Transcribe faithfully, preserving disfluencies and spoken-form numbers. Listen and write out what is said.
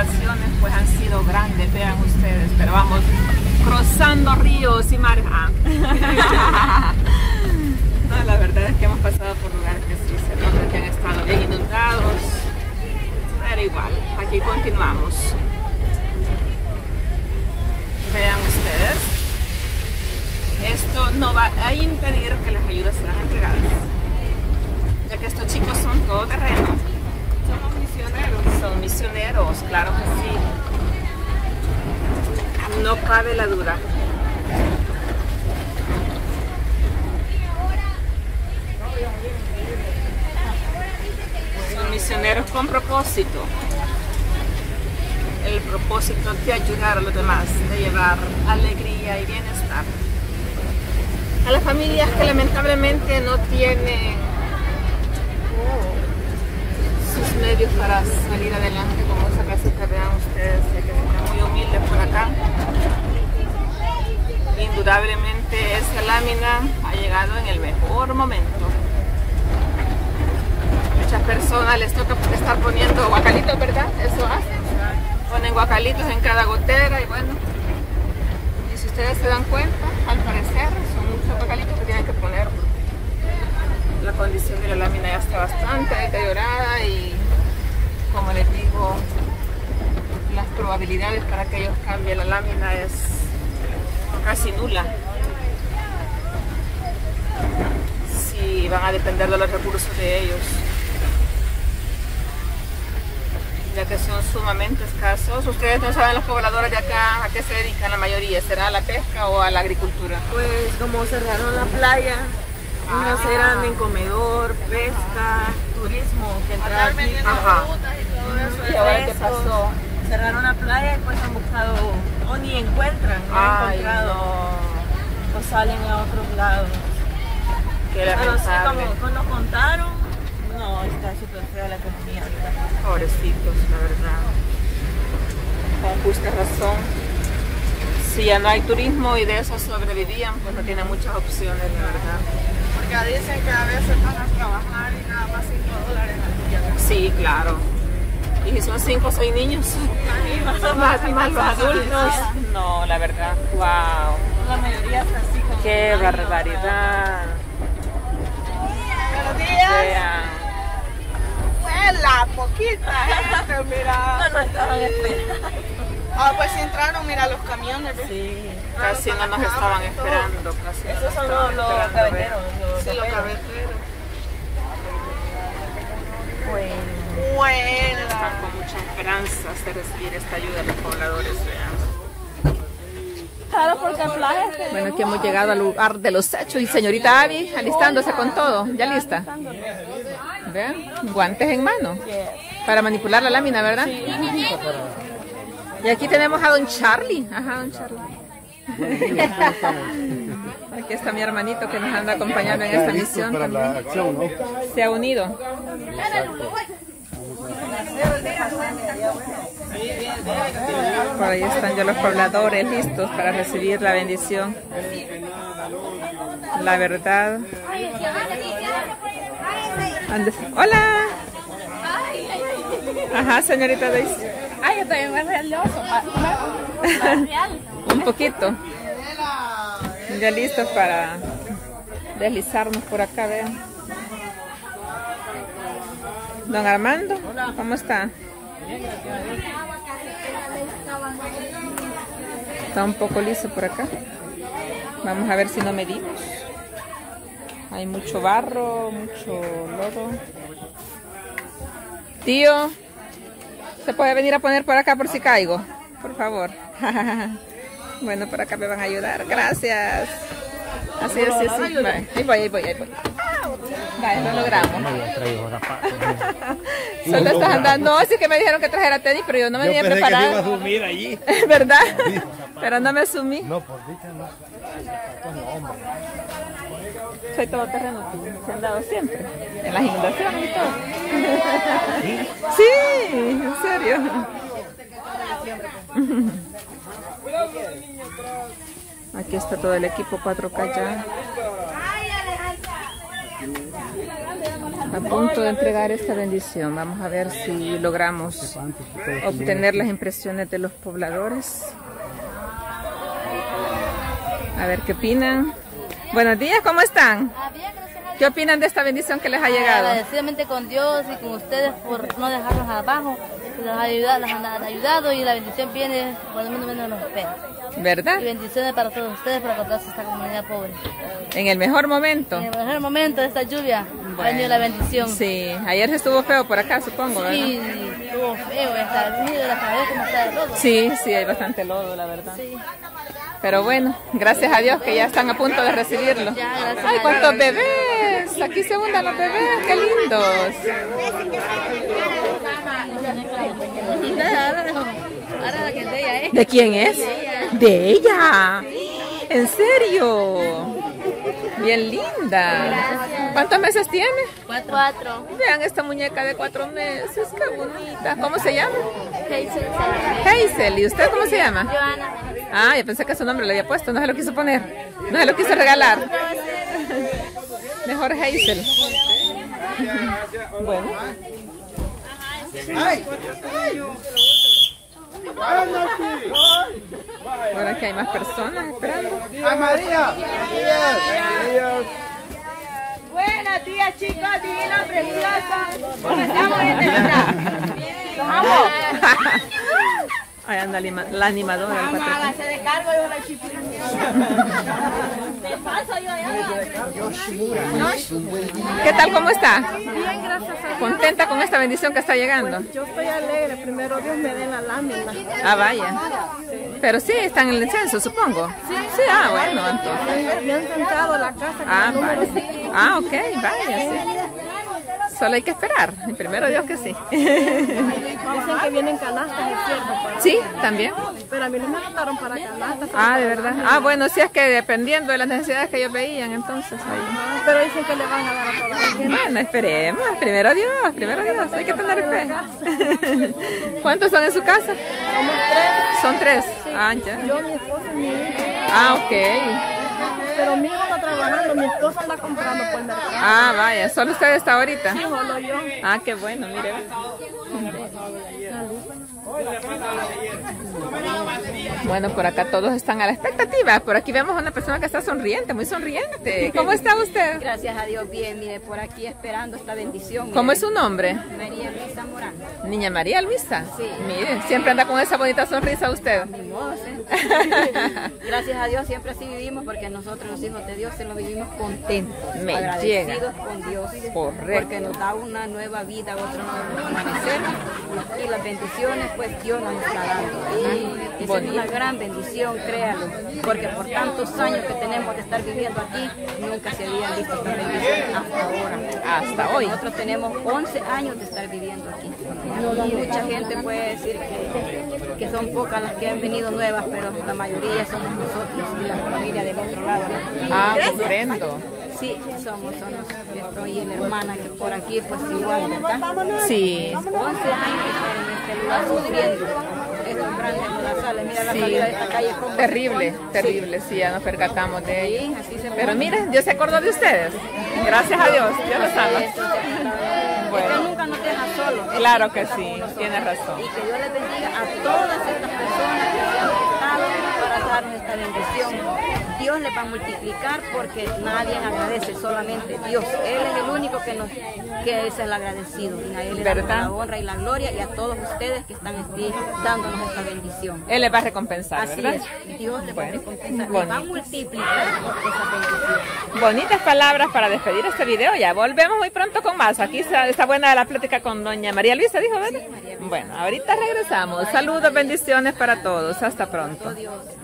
inundaciones pues han sido grandes, vean ustedes, pero vamos cruzando ríos y mares. Ah. No, la verdad es que hemos pasado por lugares que sí se nota que han estado bien inundados, pero igual, aquí continuamos. Vean ustedes, esto no va a impedir que las ayudas sean entregadas, ya que estos chicos son todoterreno. Somos misioneros. Son misioneros, claro que sí. No cabe la duda. Son misioneros con propósito. El propósito de ayudar a los demás, de llevar alegría y bienestar a las familias que lamentablemente no tienen sus medios para salir adelante, como esa casita, vean ustedes, que está muy humilde por acá. Indudablemente esa lámina ha llegado en el mejor momento. Muchas personas les toca estar poniendo guacalitos, ¿verdad? Eso hacen. Ponen guacalitos en cada gotera y bueno. Y si ustedes se dan cuenta, al parecer son muchos guacalitos que tienen que poner. La condición de la lámina ya está bastante deteriorada y, como les digo, las probabilidades para que ellos cambien la lámina es casi nula. Si van a depender de los recursos de ellos, ya que son sumamente escasos. Ustedes no saben, los pobladores de acá, ¿a qué se dedican la mayoría? ¿Será a la pesca o a la agricultura? Pues como cerraron la playa, unos Ah. eran en comedor, pesca, turismo, que entraba aquí. Ajá. Y todo eso. ¿Y ahora qué Eso. pasó? Cerraron la playa y pues han buscado, o ni encuentran, no han Ay, encontrado, no. o salen a otros lados. Qué Pero sí, lamentable. como cuando contaron, no, está súper fea la economía ahorita. Pobrecitos, la verdad. Con justa razón. Si ya no hay turismo y de eso sobrevivían, pues no tienen muchas opciones, la verdad. Porque dicen que a veces van a trabajar y nada más cinco dólares al día. Sí, claro. Y si son cinco o seis niños, son más, más los adultos. No, la verdad, wow. La mayoría está así como... Qué barbaridad. Buenos días. Vean. La poquita gente, mira. No, no estaban esperando. Ah, pues sí entraron, mira los camiones. ¿Ves? Sí, casi no nos estaban esperando. Casi no Esos nos son estaban los, los esperando, cabeteros. vean. Los Sí, los cabeteros. cabeteros. Bueno. Bueno. Están con mucha esperanza de recibir esta ayuda de los pobladores, vean. Claro, porque el playa es... Bueno, aquí hemos llegado al lugar de los hechos y señorita Abby alistándose con todo. ¿Ya lista? Vean, guantes en mano para manipular la lámina, ¿verdad? Y aquí tenemos a don Charlie. Ajá, don Charlie. Aquí está mi hermanito que nos anda acompañando en esta misión. Para la acción, ¿no? Se ha unido. Por ahí están ya los pobladores listos para recibir la bendición. La verdad. Ande- Hola. Ajá, señorita Daisy. Ay, yo también me religioso. Un poquito. Ya listos para deslizarnos por acá, vean. Don Armando, ¿cómo está? Está un poco liso por acá. Vamos a ver si no medimos. Hay mucho barro, mucho lodo. Tío, ¿se puede venir a poner por acá por si caigo? Por favor. Bueno, por acá me van a ayudar. Gracias. Así, así, así. Vale. Ahí voy, ahí voy, ahí voy. Vale, lo logramos. Solo estás andando. No, sí que me dijeron que trajera tenis, pero yo no me Yo venía pensé que te iba a preparada. asumir allí. ¿Verdad? Pero no me asumí. No, por dicha no. No, hombre. Soy todoterreno, se han dado siempre. En las inundaciones y todo. Sí, en serio. Aquí está todo el equipo cuatro K ya. A punto de entregar esta bendición. Vamos a ver si logramos obtener las impresiones de los pobladores. A ver qué opinan. Buenos días, ¿cómo están? ¿Qué opinan de esta bendición que les ha llegado? Agradecidamente con Dios y con ustedes por no dejarnos abajo. Les ha ayudado, les han ayudado y la bendición viene cuando menos menos nos espera. ¿Verdad? Y bendiciones para todos ustedes para encontrarse esta comunidad pobre. En el mejor momento. En el mejor momento de esta lluvia bueno, ha venido la bendición. Sí, ayer estuvo feo por acá, supongo, ¿verdad? Sí, estuvo feo, está unido la cabeza como está de lodo. Sí, sí, hay bastante lodo, la verdad. Sí. Pero bueno, gracias a Dios que ya están a punto de recibirlo. Ya, gracias. ¡Ay, cuántos bebés! Aquí se hundan los bebés, qué lindos. Ahora la que es de ella, ¿eh? ¿De quién es? De ella. ¿En serio? Bien linda. ¿Cuántos meses tiene? Cuatro. Vean esta muñeca de cuatro meses, qué bonita. ¿Cómo se llama? Hazel. Hazel. ¿Y usted cómo se llama? Joana. Ah, yo pensé que su nombre le había puesto, no se lo quiso poner. No se lo quiso regalar. Mejor Hazel. Bueno. Ahora que hay más personas esperando. ¡Ay, María! Buenos días, chicos, divina, preciosa. ¿Cómo estamos, gente linda? ¡Los amo! Ahí anda la animadora. Vamos, hágase de cargo, yo la chipina. Me paso yo allá. ¿Qué tal? ¿Cómo está? Bien, gracias a Dios. ¿Contenta con esta bendición que está llegando? Yo estoy alegre, primero Dios me dé la lámina. Ah, vaya. Pero sí, están en el censo, supongo. Sí, sí, ah, bueno, entonces. Me han sentado la casa con Ah, el número vaya. cinco. Ah, ok, vaya, sí. Solo hay que esperar. Y primero Dios que sí. Dicen que vienen canastas, es cierto. Para... Sí, también. Pero a mí no me anotaron para canastas. Ah, de verdad. Ah, bueno, sí, es que dependiendo de las necesidades que ellos veían, entonces ahí. Pero dicen que le van a dar a toda la gente. Bueno, esperemos. Primero Dios, primero Dios. Hay que tener fe. ¿Cuántos son en su casa? Somos tres. Son tres. Ah, ya. Yo, mi esposo y mi hijo. Ah, ok. Pero mi hijo está trabajando, mi esposo anda comprando por el mercado. Ah, vaya. ¿Solo usted está ahorita? Sí, solo yo. Ah, qué bueno, mire. Bueno, por acá todos están a la expectativa. Por aquí vemos a una persona que está sonriente, muy sonriente. ¿Cómo está usted? Gracias a Dios, bien, mire, por aquí esperando esta bendición. ¿Cómo es su nombre? María Luisa Morán. Niña María Luisa. Sí. Mire, siempre anda con esa bonita sonrisa usted. Ni modo, ¿sí? Gracias a Dios siempre así vivimos porque nosotros los hijos de Dios se lo vivimos contentos, Me agradecidos llega. con Dios. Correcto. Porque nos da una nueva vida, otro nuevo amanecer y las bendiciones pues Dios nos está dando. Y esa es una gran bendición, créalo, porque por tantos años que tenemos de estar viviendo aquí, nunca se habían visto esta bendición hasta ahora. Hasta hoy. Nosotros tenemos once años de estar viviendo aquí. Y mucha gente puede decir que, que son pocas las que han venido nuevas, pero la mayoría somos nosotros y la familia del otro lado. Ah, comprendo. Sí, somos, somos, yo estoy en hermana que por aquí pues igual, ¿verdad? Sí. once años de estar en este lugar sufriendo estos grandes lodazales. Mira la Sí. salida de esta calle como Terrible, terrible, sí, ya nos percatamos de ello. Sí, así se Pero miren, Dios se acordó de ustedes. Gracias a Dios, Dios los salva. Es que nunca nos deja solos. Claro que sí, tienes razón. Y que Dios les bendiga a todas estas personas que se han prestado para darnos esta bendición. Dios les va a multiplicar porque nadie agradece, solamente Dios. Él es el único que nos que es el agradecido. Y a Él le damos ¿Verdad? la honra y la gloria y a todos ustedes que están aquí dándonos esta bendición. Él les va a recompensar, Así ¿verdad? es, Dios les va a Bueno, recompensar, les va a bonito. multiplicar esa bendición. Bonitas palabras para despedir este video. Ya volvemos muy pronto con más. Aquí está, está buena la plática con doña María Luisa, dijo, ¿verdad? Bueno, ahorita regresamos. Saludos, bendiciones para todos. Hasta pronto. Dios.